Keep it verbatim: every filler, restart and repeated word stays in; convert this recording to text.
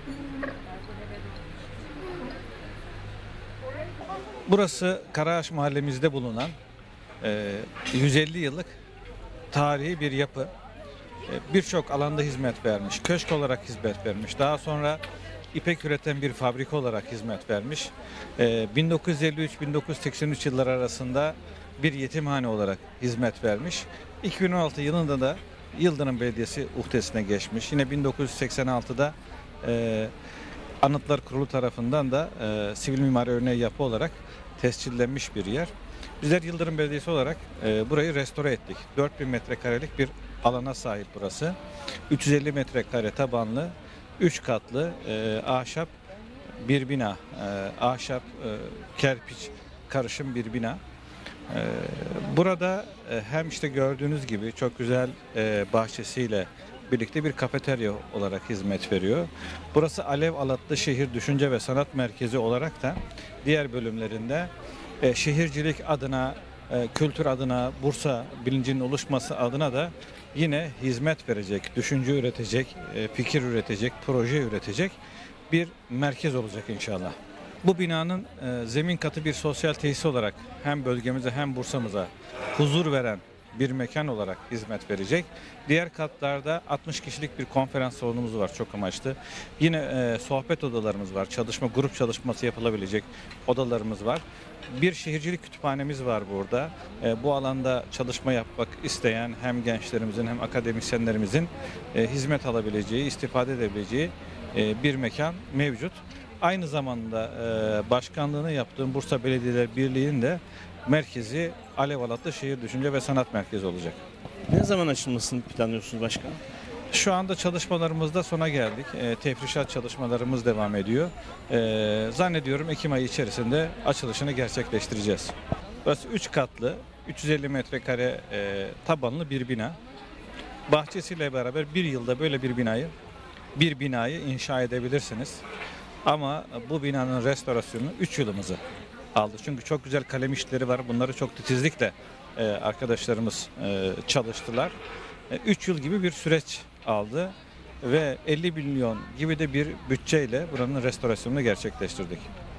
Burası Karaağaç mahallemizde bulunan e, yüz elli yıllık tarihi bir yapı. E, Birçok alanda hizmet vermiş. Köşk olarak hizmet vermiş. Daha sonra ipek üreten bir fabrika olarak hizmet vermiş. E, bin dokuz yüz elli üç bin dokuz yüz seksen üç yılları arasında bir yetimhane olarak hizmet vermiş. iki bin on altı yılında da Yıldırım Belediyesi uhdesine geçmiş. Yine bin dokuz yüz seksen altıda e, Anıtlar Kurulu tarafından da e, sivil mimari örneği yapı olarak tescillenmiş bir yer. Bizler Yıldırım Belediyesi olarak e, burayı restore ettik. dört bin metrekarelik bir alana sahip burası. üç yüz elli metrekare tabanlı, üç katlı e, ahşap bir bina. E, ahşap, e, kerpiç karışım bir bina. E, burada e, hem işte gördüğünüz gibi çok güzel e, bahçesiyle birlikte bir kafeterya olarak hizmet veriyor. Burası Alev Alatlı Şehir Düşünce ve Sanat Merkezi olarak da diğer bölümlerinde e, şehircilik adına, e, kültür adına, Bursa bilincinin oluşması adına da yine hizmet verecek, düşünce üretecek, e, fikir üretecek, proje üretecek bir merkez olacak inşallah. Bu binanın e, zemin katı bir sosyal tesis olarak hem bölgemize hem Bursa'mıza huzur veren bir mekan olarak hizmet verecek. Diğer katlarda altmış kişilik bir konferans salonumuz var, çok amaçlı. Yine e, sohbet odalarımız var, çalışma, grup çalışması yapılabilecek odalarımız var. Bir şehircilik kütüphanemiz var burada. E, bu alanda çalışma yapmak isteyen hem gençlerimizin hem akademisyenlerimizin e, hizmet alabileceği, istifade edebileceği e, bir mekan mevcut. Aynı zamanda e, başkanlığını yaptığım Bursa Belediyeler Birliği'nin de merkezi Alev Alatlı Şehir Düşünce ve Sanat Merkezi olacak. Ne zaman açılmasını planlıyorsunuz başkanım? Şu anda çalışmalarımızda sona geldik. E, tefrişat çalışmalarımız devam ediyor. E, zannediyorum Ekim ayı içerisinde açılışını gerçekleştireceğiz. Burası üç katlı, üç yüz elli metrekare e, tabanlı bir bina. Bahçesiyle beraber bir yılda böyle bir binayı, bir binayı inşa edebilirsiniz. Ama bu binanın restorasyonu üç yılımızı aldı. Çünkü çok güzel kalem işleri var. Bunları çok titizlikle e, arkadaşlarımız e, çalıştılar. üç yıl gibi bir süreç aldı ve elli milyon gibi de bir bütçeyle buranın restorasyonunu gerçekleştirdik.